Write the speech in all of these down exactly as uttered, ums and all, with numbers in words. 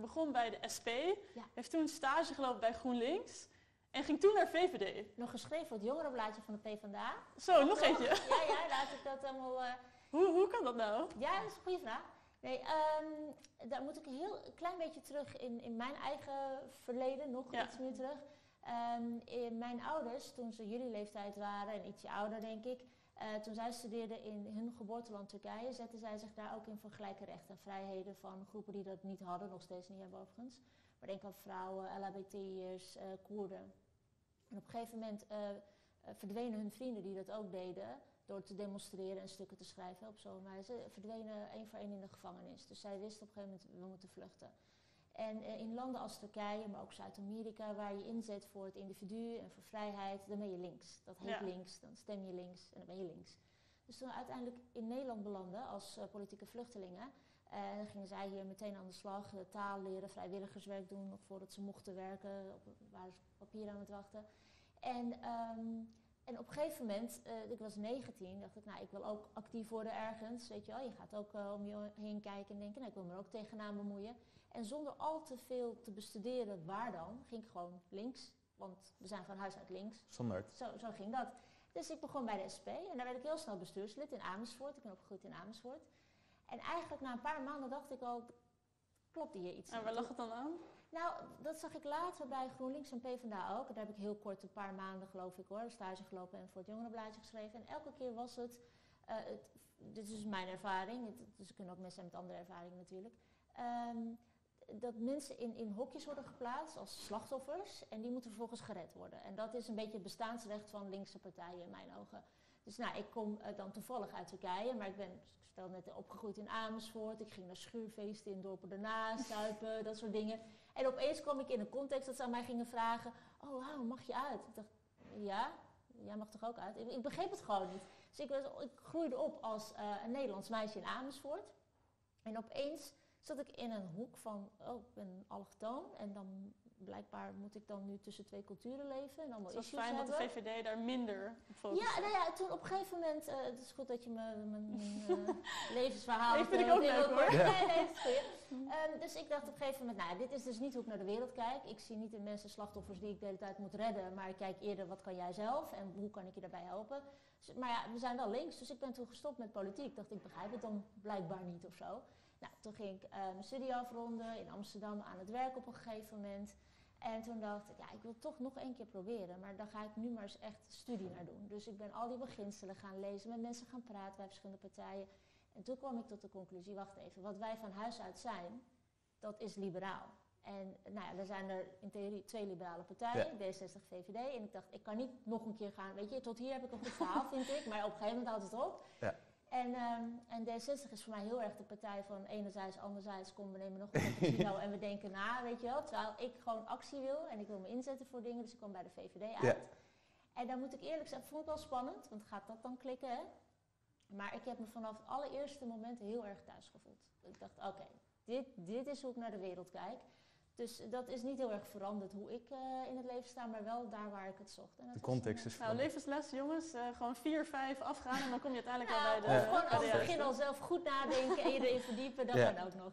begon bij de S P, Ja. heeft toen stage gelopen bij GroenLinks en ging toen naar V V D. Nog geschreven voor het jongerenblaadje van de PvdA. Zo, nog eentje. Ja, ja, laat ik dat allemaal... Uh... Hoe, hoe kan dat nou? Ja, dat is een goede vraag. Nee, um, daar moet ik een heel klein beetje terug in, in mijn eigen verleden, nog Ja. iets meer terug. Um, in mijn ouders, toen ze jullie leeftijd waren en ietsje ouder denk ik, uh, toen zij studeerden in hun geboorteland Turkije, zetten zij zich daar ook in voor gelijke rechten en vrijheden van groepen die dat niet hadden, nog steeds niet hebben overigens. Maar denk aan vrouwen, L H B T'ers, uh, Koerden. En op een gegeven moment uh, uh, verdwenen hun vrienden die dat ook deden, door te demonstreren en stukken te schrijven op zo'n wijze, verdwenen één voor één in de gevangenis. Dus zij wisten op een gegeven moment, we moeten vluchten. En uh, in landen als Turkije, maar ook Zuid-Amerika, waar je inzet voor het individu en voor vrijheid, dan ben je links. Dat heet Ja. links, dan stem je links en dan ben je links. Dus toen we uiteindelijk in Nederland belanden als uh, politieke vluchtelingen, uh, dan gingen zij hier meteen aan de slag, uh, taal leren, vrijwilligerswerk doen, nog voordat ze mochten werken, op, waren ze papier aan het wachten. En... Um, En op een gegeven moment, uh, ik was negentien, dacht ik, nou, ik wil ook actief worden ergens. Weet je wel, je gaat ook uh, om je heen kijken en denken, nou, ik wil me er ook tegenaan bemoeien. En zonder al te veel te bestuderen waar dan, ging ik gewoon links. Want we zijn van huis uit links. Standaard. Zo, zo ging dat. Dus ik begon bij de S P en daar werd ik heel snel bestuurslid in Amersfoort. Ik ben opgegroeid in Amersfoort. En eigenlijk na een paar maanden dacht ik al, klopt hier iets. En waar lag het dan aan? Nou, dat zag ik later bij GroenLinks en PvdA ook. Daar heb ik heel kort, een paar maanden geloof ik hoor, stage gelopen en voor het jongerenblaadje geschreven. En elke keer was het, uh, het dit is dus mijn ervaring, het, dus er kunnen ook mensen zijn met andere ervaringen natuurlijk. Um, dat mensen in, in hokjes worden geplaatst als slachtoffers en die moeten vervolgens gered worden. En dat is een beetje het bestaansrecht van linkse partijen in mijn ogen. Dus nou, ik kom uh, dan toevallig uit Turkije, maar ik ben, ik vertelde net, opgegroeid in Amersfoort. Ik ging naar schuurfeesten in dorpen ernaast, zuipen, dat soort dingen. En opeens kwam ik in een context dat ze aan mij gingen vragen, oh wauw, mag je uit? Ik dacht, ja, jij mag toch ook uit? Ik, ik begreep het gewoon niet. Dus ik, was, ik groeide op als uh, een Nederlands meisje in Amersfoort. En opeens zat ik in een hoek van, oh, ik ben allochtoon en dan blijkbaar moet ik dan nu tussen twee culturen leven en allemaal Het was issues fijn hebben. dat de V V D daar minder op focuste. Ja, nou ja, toen op een gegeven moment, uh, het is goed dat je me, mijn uh, levensverhaal... Nee, vind ik ook leuk hoor. Ja. Nee, nee, dat is goed. Um, dus ik dacht op een gegeven moment, nou, dit is dus niet hoe ik naar de wereld kijk. Ik zie niet in mensen slachtoffers die ik de hele tijd moet redden, maar ik kijk eerder wat kan jij zelf en hoe kan ik je daarbij helpen. Dus, maar ja, we zijn wel links, dus ik ben toen gestopt met politiek. Ik dacht, ik begrijp het dan blijkbaar niet of zo. Nou, toen ging ik uh, mijn studie afronden in Amsterdam aan het werk op een gegeven moment. En toen dacht ik, ja, ik wil toch nog één keer proberen, maar dan ga ik nu maar eens echt studie naar doen. Dus ik ben al die beginselen gaan lezen, met mensen gaan praten bij verschillende partijen. En toen kwam ik tot de conclusie, wacht even, wat wij van huis uit zijn, dat is liberaal. En nou ja, er zijn er in theorie twee liberale partijen, ja. D zesenzestig, V V D. En ik dacht, ik kan niet nog een keer gaan, weet je, tot hier heb ik een goed verhaal, vind ik. Maar op een gegeven moment houdt het op. Ja. En, um, en D zesenzestig is voor mij heel erg de partij van enerzijds, anderzijds, kom we nemen nog een cappuccino en we denken na, weet je wel. Terwijl ik gewoon actie wil en ik wil me inzetten voor dingen, dus ik kwam bij de V V D uit. Ja. En dan moet ik eerlijk zeggen, vond ik wel spannend, want gaat dat dan klikken, hè? Maar ik heb me vanaf het allereerste moment heel erg thuis gevoeld. Ik dacht, oké, okay, dit, dit is hoe ik naar de wereld kijk. Dus dat is niet heel erg veranderd hoe ik uh, in het leven sta, maar wel daar waar ik het zocht. En dat de context een, is Nou, levensles jongens, uh, gewoon vier, vijf afgaan en dan kom je uiteindelijk nou, wel bij de... Of gewoon bij als de begin al zelf goed nadenken en je erin verdiepen, dat ja. kan ook nog.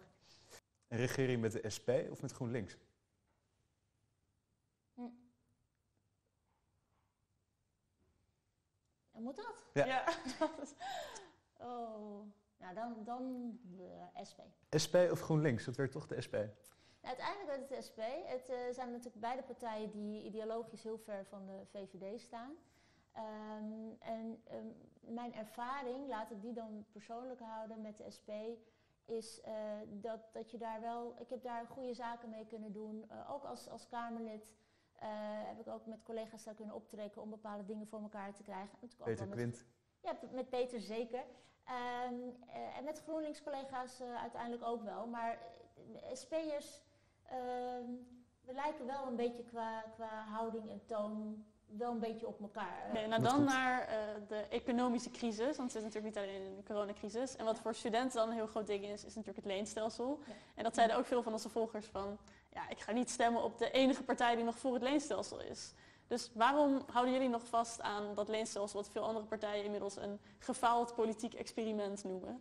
En regeer je met de S P of met GroenLinks? Hm. En moet dat? Ja. ja. Oh, nou dan, dan de S P. S P of GroenLinks? Dat werd toch de S P? Nou, uiteindelijk werd het de S P. Het uh, zijn natuurlijk beide partijen die ideologisch heel ver van de V V D staan. Um, en um, mijn ervaring, laat ik die dan persoonlijk houden met de S P, is uh, dat, dat je daar wel... Ik heb daar goede zaken mee kunnen doen. Uh, ook als, als Kamerlid uh, heb ik ook met collega's daar kunnen optrekken om bepaalde dingen voor elkaar te krijgen. Peter Quint. Ja, met Peter zeker. Um, uh, en met GroenLinks collega's uh, uiteindelijk ook wel. Maar uh, S P'ers, uh, we lijken wel een beetje qua, qua houding en toon wel een beetje op elkaar. Okay, nou dan naar uh, de economische crisis, want het is natuurlijk niet alleen een coronacrisis. En wat voor studenten dan een heel groot ding is, is natuurlijk het leenstelsel. Ja. En dat zeiden ook veel van onze volgers van, ja, ik ga niet stemmen op de enige partij die nog voor het leenstelsel is. Dus waarom houden jullie nog vast aan dat leenstelsel, wat veel andere partijen inmiddels een gefaald politiek experiment noemen?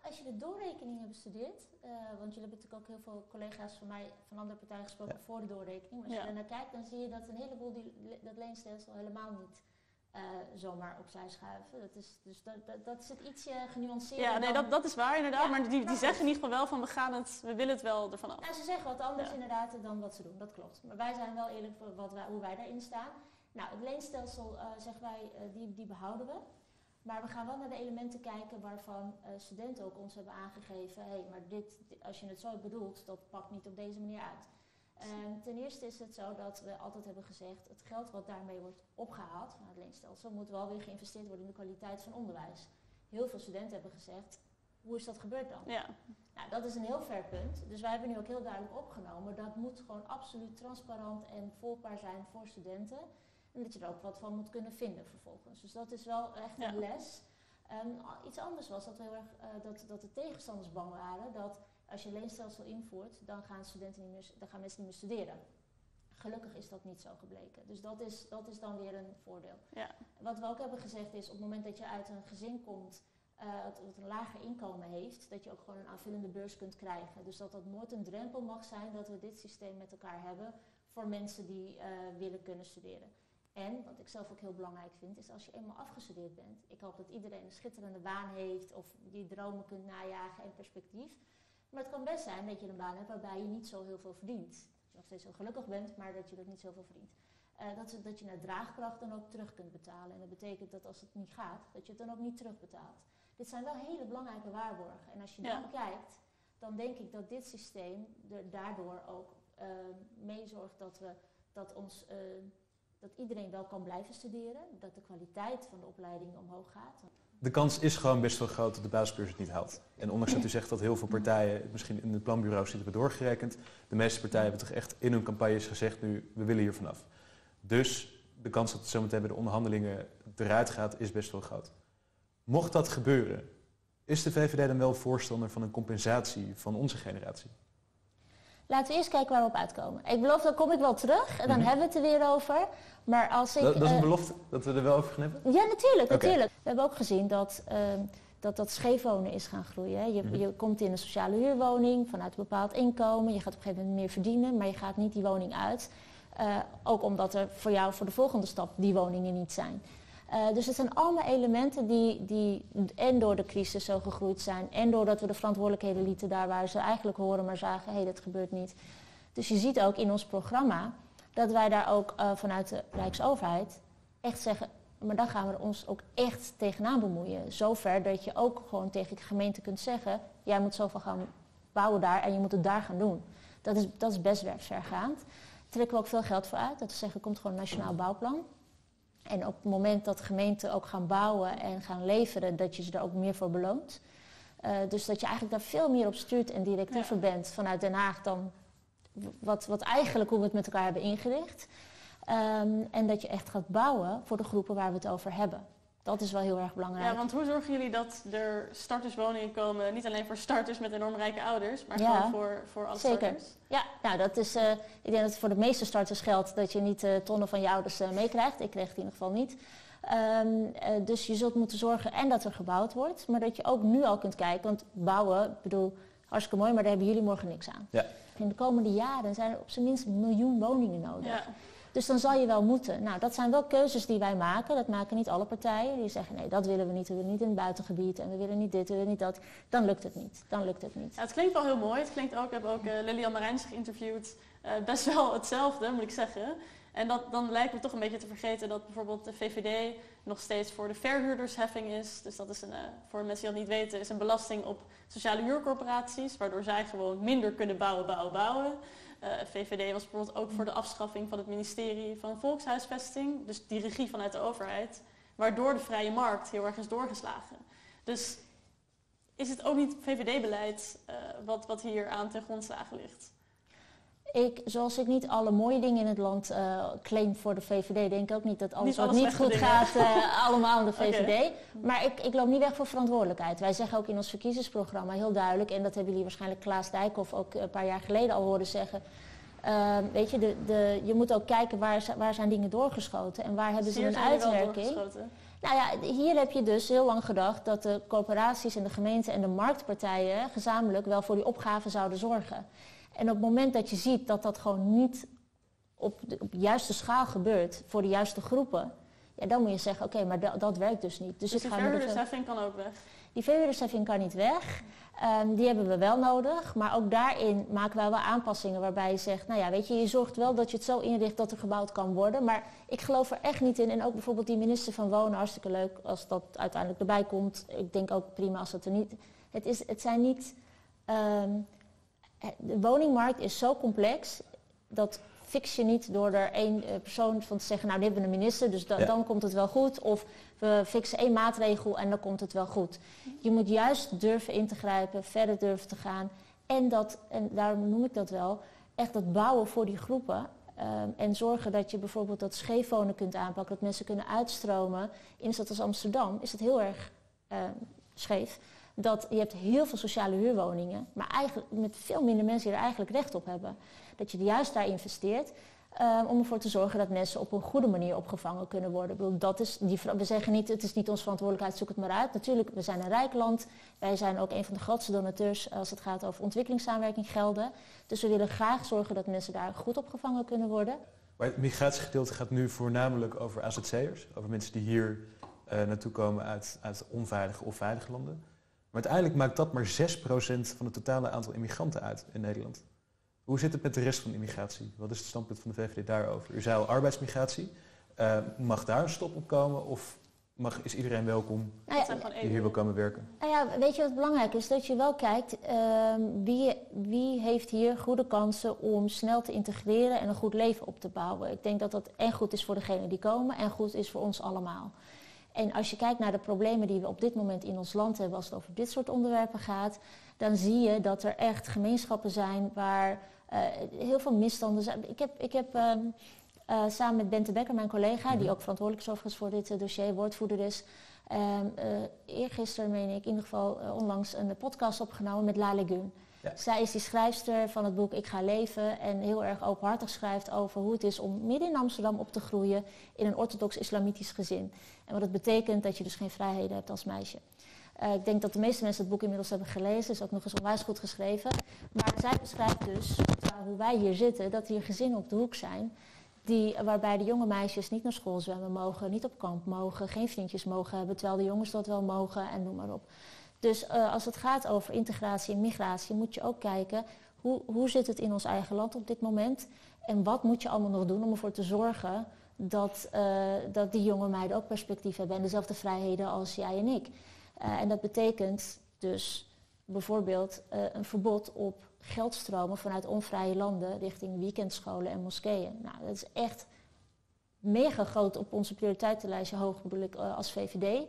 als je de doorrekeningen bestudeert, uh, want jullie hebben natuurlijk ook heel veel collega's van mij van andere partijen gesproken ja. voor de doorrekening. Maar als ja. je er naar kijkt, dan zie je dat een heleboel die, dat leenstelsel helemaal niet uh, zomaar opzij schuiven. Dat is, dus dat, dat, dat is het ietsje genuanceerder. Ja, nee, dat, dat is waar inderdaad. Ja, maar die, die zeggen in ieder geval wel van we gaan het, we willen het wel ervan af. Nou, ze zeggen wat anders ja. inderdaad dan wat ze doen, dat klopt. Maar wij zijn wel eerlijk voor wat wij, hoe wij daarin staan. Nou, het leenstelsel, uh, zeggen wij, uh, die, die behouden we. Maar we gaan wel naar de elementen kijken waarvan uh, studenten ook ons hebben aangegeven. Hé, hey, maar dit, als je het zo bedoelt, dat pakt niet op deze manier uit. Um, ten eerste is het zo dat we altijd hebben gezegd, het geld wat daarmee wordt opgehaald van het leenstelsel moet wel weer geïnvesteerd worden in de kwaliteit van onderwijs. Heel veel studenten hebben gezegd, hoe is dat gebeurd dan? Ja. Nou, dat is een heel ver punt. Dus wij hebben nu ook heel duidelijk opgenomen, dat moet gewoon absoluut transparant en volgbaar zijn voor studenten. En dat je er ook wat van moet kunnen vinden vervolgens. Dus dat is wel echt een ja. les. Um, iets anders was dat, we heel erg, uh, dat, dat de tegenstanders bang waren dat als je leenstelsel invoert, dan gaan, studenten niet meer, dan gaan mensen niet meer studeren. Gelukkig is dat niet zo gebleken. Dus dat is, dat is dan weer een voordeel. Ja. Wat we ook hebben gezegd is, op het moment dat je uit een gezin komt uh, dat, dat een lager inkomen heeft, dat je ook gewoon een aanvullende beurs kunt krijgen. Dus dat dat nooit een drempel mag zijn dat we dit systeem met elkaar hebben voor mensen die uh, willen kunnen studeren. En, wat ik zelf ook heel belangrijk vind, is als je eenmaal afgestudeerd bent. Ik hoop dat iedereen een schitterende baan heeft of die dromen kunt najagen en perspectief. Maar het kan best zijn dat je een baan hebt waarbij je niet zo heel veel verdient. Dat je nog steeds heel gelukkig bent, maar dat je er niet zoveel verdient. Uh, dat, dat je naar draagkracht dan ook terug kunt betalen. En dat betekent dat als het niet gaat, dat je het dan ook niet terugbetaalt. Dit zijn wel hele belangrijke waarborgen. En als je ja. dan kijkt, dan denk ik dat dit systeem er daardoor ook uh, meezorgt dat, we, dat ons... Uh, dat iedereen wel kan blijven studeren, dat de kwaliteit van de opleiding omhoog gaat. De kans is gewoon best wel groot dat de basisbeurs het niet haalt. En ondanks dat u zegt dat heel veel partijen het misschien in de planbureaus niet hebben doorgerekend, de meeste partijen hebben toch echt in hun campagnes gezegd nu, we willen hier vanaf. Dus de kans dat het zometeen bij de onderhandelingen eruit gaat, is best wel groot. Mocht dat gebeuren, is de V V D dan wel voorstander van een compensatie van onze generatie? Laten we eerst kijken waar we op uitkomen. Ik beloof, dan kom ik wel terug en dan mm-hmm. hebben we het er weer over. Maar als ik, dat, dat is een uh, belofte dat we er wel over gaan hebben? Ja, natuurlijk. Okay. natuurlijk. We hebben ook gezien dat uh, dat, dat scheefwonen is gaan groeien. Hè. Je, mm-hmm. je komt in een sociale huurwoning vanuit een bepaald inkomen. Je gaat op een gegeven moment meer verdienen, maar je gaat niet die woning uit. Uh, ook omdat er voor jou voor de volgende stap die woningen niet zijn. Uh, dus het zijn allemaal elementen die, die en door de crisis zo gegroeid zijn en doordat we de verantwoordelijkheden lieten daar waar ze eigenlijk horen, maar zagen, hé, hey, dat gebeurt niet. Dus je ziet ook in ons programma dat wij daar ook uh, vanuit de Rijksoverheid echt zeggen, maar dan gaan we ons ook echt tegenaan bemoeien. Zover dat je ook gewoon tegen de gemeente kunt zeggen, jij moet zoveel gaan bouwen daar en je moet het daar gaan doen. Dat is, dat is best wel vergaand. Daar trekken we ook veel geld voor uit. Dat we zeggen, er komt gewoon een nationaal bouwplan. En op het moment dat gemeenten ook gaan bouwen en gaan leveren, dat je ze daar ook meer voor beloont. Uh, dus dat je eigenlijk daar veel meer op stuurt en directiever ja. bent vanuit Den Haag dan wat, wat eigenlijk hoe we het met elkaar hebben ingericht. Um, en dat je echt gaat bouwen voor de groepen waar we het over hebben. Dat is wel heel erg belangrijk. Ja, want hoe zorgen jullie dat er starterswoningen komen, niet alleen voor starters met enorm rijke ouders, maar ja, gewoon voor, voor alle zeker. starters? Ja, nou dat is, uh, ik denk dat het voor de meeste starters geldt dat je niet uh, tonnen van je ouders uh, meekrijgt. Ik kreeg het in ieder geval niet. Um, uh, dus je zult moeten zorgen en dat er gebouwd wordt, maar dat je ook nu al kunt kijken, want bouwen, ik bedoel, hartstikke mooi, maar daar hebben jullie morgen niks aan. Ja. In de komende jaren zijn er op zijn minst een miljoen woningen nodig. Ja. Dus dan zal je wel moeten. Nou, dat zijn wel keuzes die wij maken. Dat maken niet alle partijen. Die zeggen, nee, dat willen we niet. We willen niet in het buitengebied. En we willen niet dit, we willen niet dat. Dan lukt het niet. Dan lukt het niet. Ja, het klinkt wel heel mooi. Het klinkt ook, ik heb ook uh, Lilian Marijns geïnterviewd. Uh, best wel hetzelfde, moet ik zeggen. En dat, dan lijkt me toch een beetje te vergeten dat bijvoorbeeld de V V D nog steeds voor de verhuurdersheffing is. Dus dat is een, uh, voor mensen die dat niet weten, is een belasting op sociale huurcorporaties. Waardoor zij gewoon minder kunnen bouwen, bouwen, bouwen. Uh, V V D was bijvoorbeeld ook voor de afschaffing van het ministerie van Volkshuisvesting. Dus die regie vanuit de overheid. Waardoor de vrije markt heel erg is doorgeslagen. Dus is het ook niet V V D-beleid uh, wat, wat hier aan ten grondslage ligt? Ik, zoals ik niet alle mooie dingen in het land uh, claim voor de V V D, denk ik ook niet dat alles niet wat alles niet goed dingen. gaat uh, allemaal aan de V V D. Okay. Maar ik, ik loop niet weg voor verantwoordelijkheid. Wij zeggen ook in ons verkiezingsprogramma heel duidelijk, en dat hebben jullie waarschijnlijk Klaas Dijkhoff ook een paar jaar geleden al horen zeggen. Uh, weet je, de, de, je moet ook kijken waar, waar zijn dingen doorgeschoten en waar hebben ze een uitwerking. Nou ja, hier heb je dus heel lang gedacht dat de corporaties en de gemeenten en de marktpartijen gezamenlijk wel voor die opgave zouden zorgen. En op het moment dat je ziet dat dat gewoon niet op de, op de juiste schaal gebeurt voor de juiste groepen, ja, dan moet je zeggen, oké, okay, maar dat, dat werkt dus niet. Dus, dus die ik ga verhuurdersheffing kan ook weg? Die verhuurdersheffing kan niet weg. Um, die hebben we wel nodig. Maar ook daarin maken wij wel aanpassingen waarbij je zegt, nou ja, weet je, je zorgt wel dat je het zo inricht dat er gebouwd kan worden. Maar ik geloof er echt niet in. En ook bijvoorbeeld die minister van Wonen, hartstikke leuk als dat uiteindelijk erbij komt. Ik denk ook prima als dat er niet... Het, is, het zijn niet... Um, de woningmarkt is zo complex, dat fix je niet door er één uh, persoon van te zeggen, nou, nu hebben we een minister, dus da- ja. dan komt het wel goed. Of we fixen één maatregel en dan komt het wel goed. Je moet juist durven in te grijpen, verder durven te gaan. En, dat, en daarom noem ik dat wel, echt dat bouwen voor die groepen. Um, en zorgen dat je bijvoorbeeld dat scheefwonen kunt aanpakken, dat mensen kunnen uitstromen. In een stad als Amsterdam is het heel erg uh, scheef. Dat je hebt heel veel sociale huurwoningen, maar eigenlijk met veel minder mensen die er eigenlijk recht op hebben. Dat je juist daar investeert uh, om ervoor te zorgen dat mensen op een goede manier opgevangen kunnen worden. Ik bedoel, dat is die, we zeggen niet, het is niet onze verantwoordelijkheid, zoek het maar uit. Natuurlijk, we zijn een rijk land. Wij zijn ook een van de grootste donateurs als het gaat over ontwikkelingssamenwerking gelden. Dus we willen graag zorgen dat mensen daar goed opgevangen kunnen worden. Maar het migratiegedeelte gaat nu voornamelijk over A Z C'ers, over mensen die hier uh, naartoe komen uit, uit onveilige of veilige landen. Maar uiteindelijk maakt dat maar zes procent van het totale aantal immigranten uit in Nederland. Hoe zit het met de rest van de immigratie? Wat is het standpunt van de V V D daarover? U zei al arbeidsmigratie. Uh, mag daar een stop op komen of mag, is iedereen welkom nou ja, die hier wil komen werken? Nou ja, weet je wat belangrijk is? Dat je wel kijkt uh, wie, wie heeft hier goede kansen om snel te integreren en een goed leven op te bouwen. Ik denk dat dat en goed is voor degenen die komen en goed is voor ons allemaal. En als je kijkt naar de problemen die we op dit moment in ons land hebben als het over dit soort onderwerpen gaat, dan zie je dat er echt gemeenschappen zijn waar uh, heel veel misstanden zijn. Ik heb, ik heb uh, uh, samen met Bente Becker, mijn collega, mm-hmm. die ook verantwoordelijk is overigens voor dit uh, dossier, woordvoerder is, uh, uh, eergisteren, meen ik, in ieder geval uh, onlangs een podcast opgenomen met La Legun. Ja. Zij is die schrijfster van het boek Ik ga leven en heel erg openhartig schrijft over hoe het is om midden in Amsterdam op te groeien in een orthodox-islamitisch gezin. En wat het betekent dat je dus geen vrijheden hebt als meisje. Uh, ik denk dat de meeste mensen het boek inmiddels hebben gelezen, is ook nog eens onwijs goed geschreven. Maar zij beschrijft dus, hoe wij hier zitten, dat hier gezinnen op de hoek zijn die, waarbij de jonge meisjes niet naar school zwemmen mogen, niet op kamp mogen, geen vriendjes mogen hebben, terwijl de jongens dat wel mogen en noem maar op. Dus uh, als het gaat over integratie en migratie, moet je ook kijken hoe, hoe zit het in ons eigen land op dit moment. En wat moet je allemaal nog doen om ervoor te zorgen dat, uh, dat die jonge meiden ook perspectief hebben en dezelfde vrijheden als jij en ik. Uh, en dat betekent dus bijvoorbeeld uh, een verbod op geldstromen vanuit onvrije landen richting weekendscholen en moskeeën. Nou, dat is echt mega groot op onze prioriteitenlijstje, hoog bedoel ik uh, als V V D.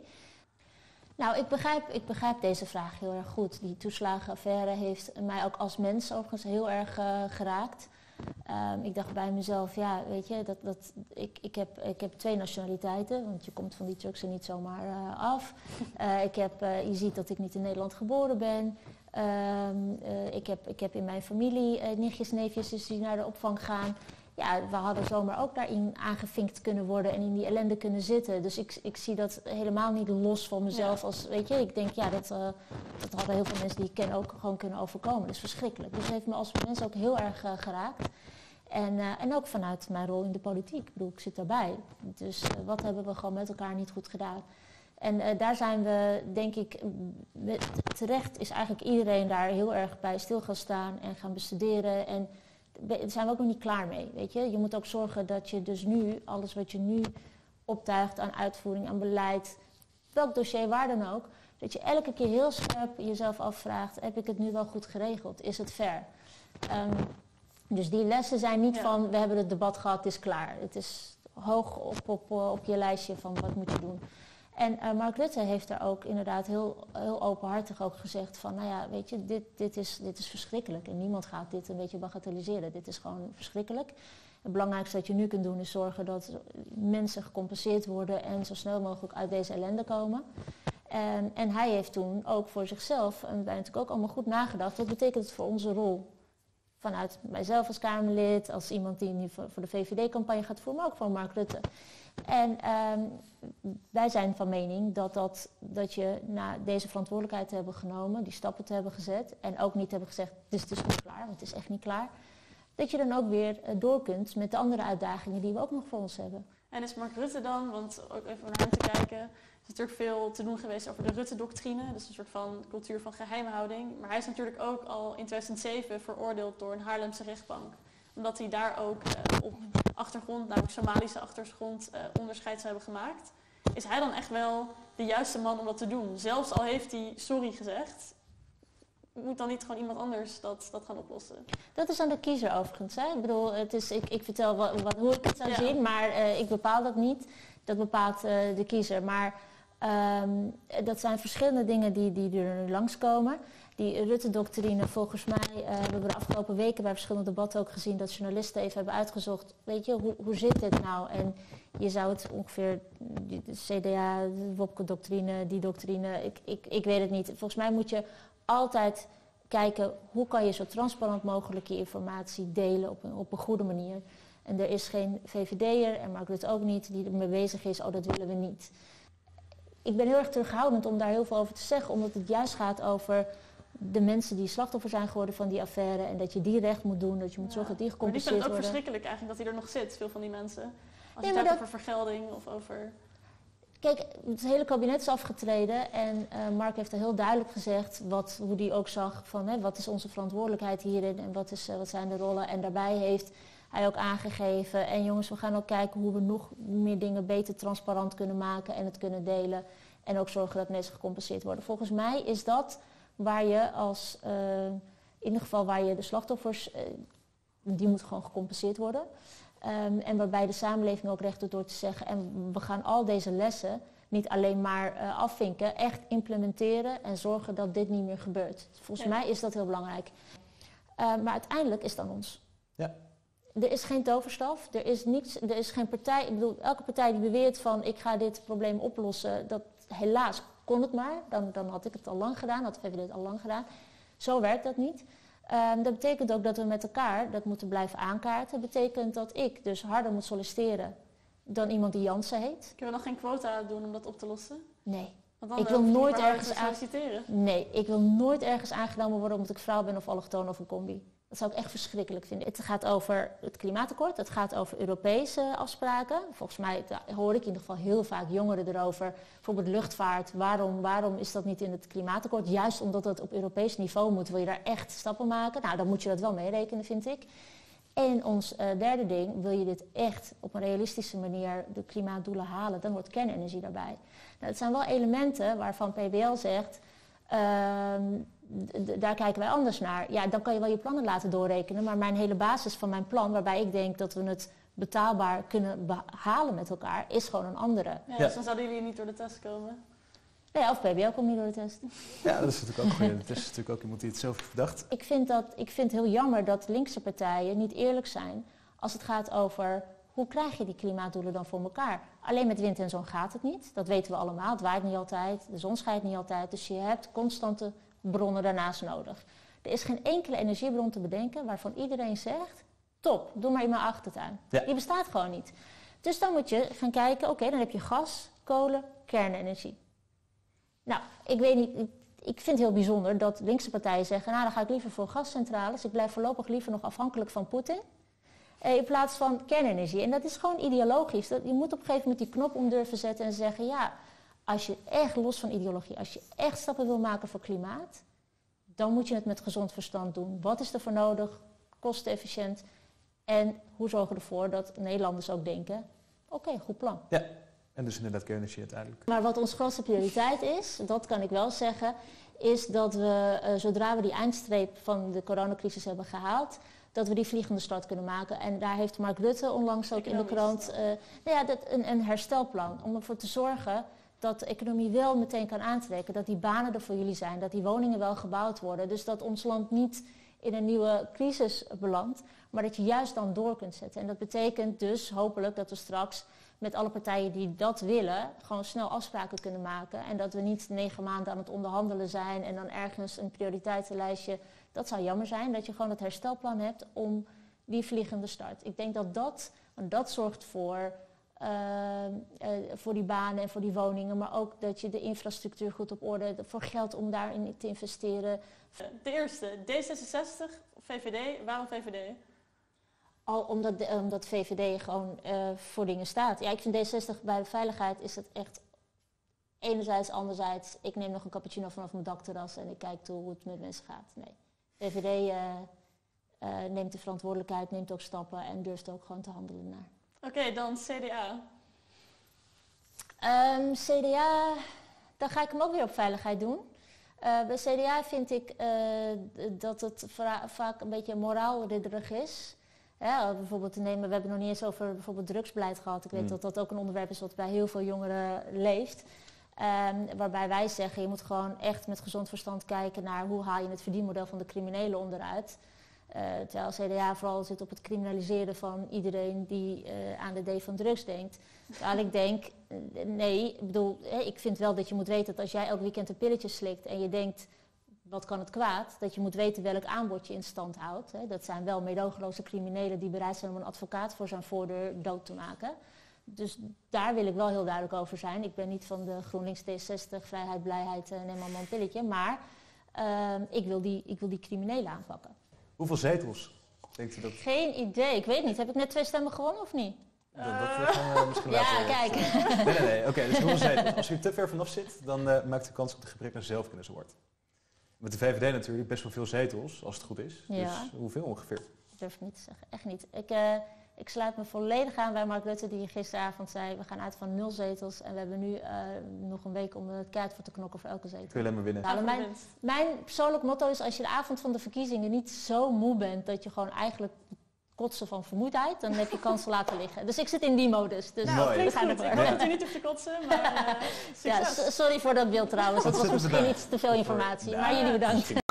Nou, ik begrijp, ik begrijp deze vraag heel erg goed. Die toeslagenaffaire heeft mij ook als mens overigens heel erg uh, geraakt. Um, ik dacht bij mezelf, ja, weet je, dat, dat, ik, ik, heb, ik heb twee nationaliteiten, want je komt van die Turkse niet zomaar uh, af. Uh, ik heb, uh, je ziet dat ik niet in Nederland geboren ben. Um, uh, ik, heb, ik heb in mijn familie uh, nichtjes, neefjes dus die naar de opvang gaan. Ja, we hadden zomaar ook daarin aangevinkt kunnen worden en in die ellende kunnen zitten. Dus ik, ik zie dat helemaal niet los van mezelf. Ja. Als, weet je, ik denk, ja, dat, uh, dat hadden heel veel mensen die ik ken ook gewoon kunnen overkomen. Dat is verschrikkelijk. Dus het heeft me als mens ook heel erg uh, geraakt. En, uh, en ook vanuit mijn rol in de politiek. Ik bedoel, ik zit daarbij. Dus uh, wat hebben we gewoon met elkaar niet goed gedaan? En uh, daar zijn we, denk ik, met, terecht is eigenlijk iedereen daar heel erg bij stil gaan staan en gaan bestuderen. En daar zijn we ook nog niet klaar mee, weet je. Je moet ook zorgen dat je dus nu, alles wat je nu optuigt aan uitvoering, aan beleid, welk dossier, waar dan ook, dat je elke keer heel scherp jezelf afvraagt, heb ik het nu wel goed geregeld? Is het fair? Um, dus die lessen zijn niet ja. van, we hebben het debat gehad, het is klaar. Het is hoog op, op, op je lijstje van wat moet je doen. En uh, Mark Rutte heeft daar ook inderdaad heel, heel openhartig ook gezegd van, nou ja, weet je, dit, dit, is, dit is verschrikkelijk. En niemand gaat dit een beetje bagatelliseren. Dit is gewoon verschrikkelijk. Het belangrijkste dat je nu kunt doen is zorgen dat mensen gecompenseerd worden en zo snel mogelijk uit deze ellende komen. En, en hij heeft toen ook voor zichzelf, en wij natuurlijk ook allemaal goed nagedacht, wat betekent het voor onze rol vanuit mijzelf als Kamerlid, als iemand die nu voor de V V D-campagne gaat voeren, maar ook van Mark Rutte. En um, wij zijn van mening dat, dat, dat je na deze verantwoordelijkheid te hebben genomen, die stappen te hebben gezet en ook niet hebben gezegd, dit is dus niet klaar, want het is echt niet klaar, dat je dan ook weer uh, door kunt met de andere uitdagingen die we ook nog voor ons hebben. En is Mark Rutte dan, want ook even naar hem te kijken, er is natuurlijk veel te doen geweest over de Rutte-doctrine, dus een soort van cultuur van geheimhouding. Maar hij is natuurlijk ook al in tweeduizend zeven veroordeeld door een Haarlemse rechtbank. Omdat hij daar ook uh, op achtergrond, namelijk Somalische achtergrond, uh, onderscheid zou hebben gemaakt. Is hij dan echt wel de juiste man om dat te doen? Zelfs al heeft hij sorry gezegd, moet dan niet gewoon iemand anders dat, dat gaan oplossen? Dat is aan de kiezer overigens. Hè? Ik bedoel, het is, ik, ik vertel wat, wat, hoe ik het zou ja. zien, maar uh, ik bepaal dat niet. Dat bepaalt uh, de kiezer. Maar um, dat zijn verschillende dingen die, die er nu langskomen. Die Rutte-doctrine, volgens mij, uh, we hebben de afgelopen weken bij verschillende debatten ook gezien dat journalisten even hebben uitgezocht, weet je, hoe, hoe zit dit nou? En je zou het ongeveer, de C D A, de Wopke-doctrine, die doctrine, ik, ik, ik weet het niet. Volgens mij moet je altijd kijken, hoe kan je zo transparant mogelijk je informatie delen op een, op een goede manier. En er is geen V V D'er, en Mark Rutte ook niet, die ermee bezig is, oh dat willen we niet. Ik ben heel erg terughoudend om daar heel veel over te zeggen, omdat het juist gaat over de mensen die slachtoffer zijn geworden van die affaire en dat je die recht moet doen, dat je moet zorgen dat die gecompenseerd worden. Maar die vinden het ook verschrikkelijk eigenlijk dat hij er nog zit, veel van die mensen. Als je nee, het hebt dat over vergelding of over... Kijk, het hele kabinet is afgetreden en uh, Mark heeft er heel duidelijk gezegd wat, hoe hij ook zag van hè, wat is onze verantwoordelijkheid hierin en wat, is, uh, wat zijn de rollen. En daarbij heeft hij ook aangegeven, en jongens, we gaan ook kijken hoe we nog meer dingen beter transparant kunnen maken en het kunnen delen. En ook zorgen dat mensen gecompenseerd worden. Volgens mij is dat waar je als, uh, in ieder geval waar je de slachtoffers, uh, die moeten gewoon gecompenseerd worden. Um, en waarbij de samenleving ook recht doet door te zeggen, en we gaan al deze lessen niet alleen maar uh, afvinken, echt implementeren en zorgen dat dit niet meer gebeurt. Volgens ja. mij is dat heel belangrijk. Uh, maar uiteindelijk is het aan ons. Ja. Er is geen toverstaf, er is, niets, er is geen partij, ik bedoel, elke partij die beweert van ik ga dit probleem oplossen, dat helaas kon het maar, dan, dan had ik het al lang gedaan, had de V V D het al lang gedaan. Zo werkt dat niet. Um, dat betekent ook dat we met elkaar dat moeten blijven aankaarten. Dat betekent dat ik dus harder moet solliciteren dan iemand die Jansen heet. Kunnen we nog geen quota doen om dat op te lossen? Nee. Want dan ik wil nooit ergens aan... solliciteren. Nee, ik wil nooit ergens aangenomen worden omdat ik vrouw ben of allochtoon of een combi. Dat zou ik echt verschrikkelijk vinden. Het gaat over het klimaatakkoord, het gaat over Europese afspraken. Volgens mij hoor ik in ieder geval heel vaak jongeren erover. Bijvoorbeeld luchtvaart, waarom, waarom is dat niet in het klimaatakkoord? Juist omdat het op Europees niveau moet, wil je daar echt stappen maken. Nou, dan moet je dat wel meerekenen, vind ik. En ons uh, derde ding, wil je dit echt op een realistische manier de klimaatdoelen halen, dan hoort kernenergie daarbij. Nou, het zijn wel elementen waarvan P B L zegt, uh, d- daar kijken wij anders naar. Ja, dan kan je wel je plannen laten doorrekenen, maar mijn hele basis van mijn plan, waarbij ik denk dat we het betaalbaar kunnen behalen met elkaar, is gewoon een andere. Ja, dus dan zouden jullie niet door de test komen? Nee, of P B L komt niet door de test. Ja, dat is natuurlijk ook goed. Het is natuurlijk ook iemand die het zelf heeft bedacht. Ik vind, dat, ik vind het heel jammer dat linkse partijen niet eerlijk zijn als het gaat over hoe krijg je die klimaatdoelen dan voor elkaar. Alleen met wind en zon gaat het niet. Dat weten we allemaal. Het waait niet altijd, de zon schijnt niet altijd. Dus je hebt constante bronnen daarnaast nodig. Er is geen enkele energiebron te bedenken waarvan iedereen zegt, top, doe maar in mijn achtertuin. Ja. Die bestaat gewoon niet. Dus dan moet je gaan kijken, oké, okay, dan heb je gas, kolen, kernenergie. Nou, ik weet niet, ik, ik vind het heel bijzonder dat linkse partijen zeggen, nou dan ga ik liever voor gascentrales, ik blijf voorlopig liever nog afhankelijk van Poetin, eh, in plaats van kernenergie. En dat is gewoon ideologisch. Dat, je moet op een gegeven moment die knop om durven zetten en zeggen, ja, als je echt los van ideologie, als je echt stappen wil maken voor klimaat, dan moet je het met gezond verstand doen. Wat is er voor nodig, kostenefficiënt en hoe zorgen we ervoor dat Nederlanders ook denken, oké, okay, goed plan. Ja. En dus inderdaad kernenergie uiteindelijk. Maar wat onze grootste prioriteit is, dat kan ik wel zeggen, is dat we, uh, zodra we die eindstreep van de coronacrisis hebben gehaald, dat we die vliegende start kunnen maken. En daar heeft Mark Rutte onlangs ook in de krant uh, nou ja, dat, een, een herstelplan om ervoor te zorgen dat de economie wel meteen kan aantrekken, dat die banen er voor jullie zijn, dat die woningen wel gebouwd worden. Dus dat ons land niet in een nieuwe crisis belandt, maar dat je juist dan door kunt zetten. En dat betekent dus hopelijk dat we straks met alle partijen die dat willen, gewoon snel afspraken kunnen maken. En dat we niet negen maanden aan het onderhandelen zijn en dan ergens een prioriteitenlijstje. Dat zou jammer zijn, dat je gewoon het herstelplan hebt om die vliegende start. Ik denk dat dat, dat zorgt voor, uh, uh, voor die banen en voor die woningen, maar ook dat je de infrastructuur goed op orde hebt, voor geld om daarin te investeren. De eerste, D zesenzestig, V V D. Waarom V V D? Al omdat, de, omdat V V D gewoon uh, voor dingen staat. Ja, ik vind D zestig bij de veiligheid is het echt enerzijds, anderzijds. Ik neem nog een cappuccino vanaf mijn dakterras en ik kijk toe hoe het met mensen gaat. Nee, V V D uh, uh, neemt de verantwoordelijkheid, neemt ook stappen en durft ook gewoon te handelen naar. Oké, okay, dan C D A. Um, C D A, dan ga ik hem ook weer op veiligheid doen. Uh, bij C D A vind ik uh, dat het vra- vaak een beetje moraalridderig is. Ja, bijvoorbeeld te nemen, we hebben nog niet eens over bijvoorbeeld drugsbeleid gehad. Ik weet mm. dat dat ook een onderwerp is wat bij heel veel jongeren leeft. Um, waarbij wij zeggen, je moet gewoon echt met gezond verstand kijken naar hoe haal je het verdienmodel van de criminelen onderuit. Uh, terwijl C D A vooral zit op het criminaliseren van iedereen die uh, aan de D van drugs denkt. Terwijl ik denk, nee, ik bedoel, hè, ik vind wel dat je moet weten dat als jij elk weekend een pilletje slikt en je denkt, wat kan het kwaad? Dat je moet weten welk aanbod je in stand houdt. Hè. Dat zijn wel meedogenloze criminelen die bereid zijn om een advocaat voor zijn voordeur dood te maken. Dus daar wil ik wel heel duidelijk over zijn. Ik ben niet van de GroenLinks D zestig, vrijheid, blijheid, uh, neem allemaal een pilletje. Maar uh, ik, wil die, ik wil die criminelen aanpakken. Hoeveel zetels denkt u dat? Geen idee. Ik weet niet. Heb ik net twee stemmen gewonnen of niet? Dat, dat, dat gaan we misschien later. Ja, kijk. Nee, nee, nee. Oké, okay, dus hoeveel zetels? Als u er te ver vanaf zit, dan uh, maakt u kans op de gebrek aan zelfkennis wordt. Met de V V D natuurlijk best wel veel zetels, als het goed is. Ja. Dus hoeveel ongeveer? Ik durf het niet te zeggen. Echt niet. Ik, uh, ik sluit me volledig aan bij Mark Rutte, die gisteravond zei, we gaan uit van nul zetels. En we hebben nu uh, nog een week om het keihard voor te knokken voor elke zetel. Kun je alleen maar winnen. Nou, mijn, mijn persoonlijk motto is, als je de avond van de verkiezingen niet zo moe bent, dat je gewoon eigenlijk kotsen van vermoeidheid, dan heb je kansen laten liggen. Dus ik zit in die modus. Dus nou, we gaan goed. Ik hoop dat u niet hoeft te kotsen, maar uh, ja, sorry voor dat beeld trouwens. Dat was misschien iets te veel informatie. Nou, maar jullie bedankt.